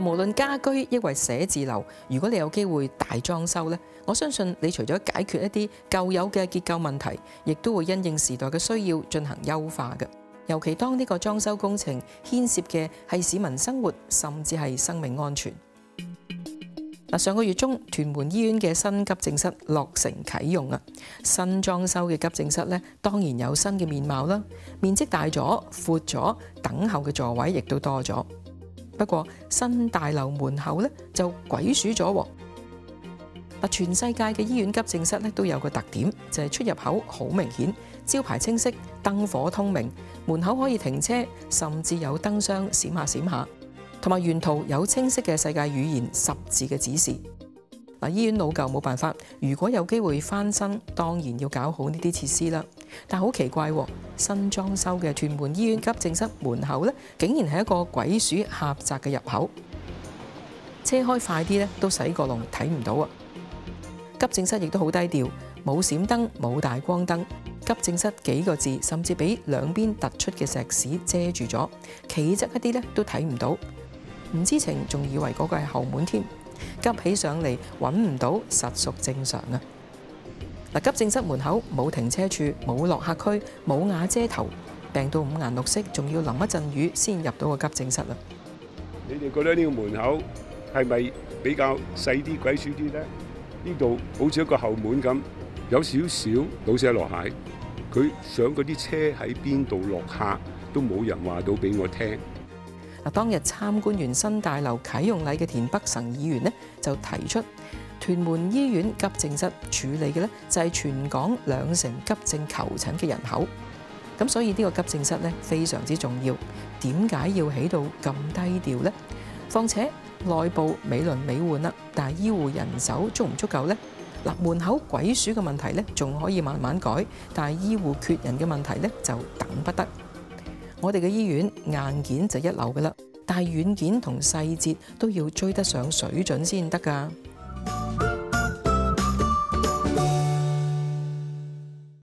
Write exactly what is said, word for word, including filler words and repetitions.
嗱，無論家居抑或寫字樓，如果你有機會大裝修咧，我相信你除咗解決一啲舊有嘅結構問題，亦都會因應時代嘅需要進行優化嘅。尤其當呢個裝修工程牽涉嘅係市民生活，甚至係生命安全。嗱，上個月中，屯門醫院嘅新急症室落成啟用啊！新裝修嘅急症室咧，當然有新嘅面貌啦，面積大咗、闊咗，等候嘅座位亦都多咗。不過新大樓門口咧就鬼鼠咗喎！嗱，全世界嘅醫院急症室咧都有個特點，就係出入口好明顯，招牌清晰，燈火通明，門口可以停車，甚至有燈箱閃下閃下。同埋沿途有清晰嘅世界語言十字嘅指示。嗱，醫院老舊冇辦法，如果有機會翻新，當然要搞好呢啲設施啦。但好奇怪，新裝修嘅屯門醫院急症室門口咧，竟然係一個鬼鼠狹窄嘅入口，車開快啲咧都駛過龍睇唔到啊！急症室亦都好低調，冇閃燈，冇大光燈。急症室幾個字，甚至俾兩邊突出嘅石屎遮住咗，企側一啲咧都睇唔到。唔知情仲以為嗰個係後門添，急起上嚟揾唔到，實屬正常啊！嗱，急症室門口冇停車處，冇落客區，冇瓦遮頭，病到五顏六色，仲要淋一陣雨先入到個急症室啊！ 你哋覺得呢個門口係咪比較細啲、鬼鼠啲呢？呢度好似一個後門咁，有少少老舍羅蟹，佢想嗰啲車喺邊度落客，都冇人話到俾我聽。 嗱，當日參觀完新大樓啟用禮嘅田北辰議員呢，就提出屯門醫院急症室處理嘅呢，就係全港兩成急症求診嘅人口，咁所以呢個急症室呢，非常之重要。點解要起到咁低調呢？況且內部美輪美奐啦，但係醫護人手足唔足夠呢？嗱，門口鬼鼠嘅問題呢，仲可以慢慢改，但係醫護缺人嘅問題呢，就等不得。我哋嘅醫院硬件就一流㗎喇，但係軟件同細節都要追得上水準先得㗎。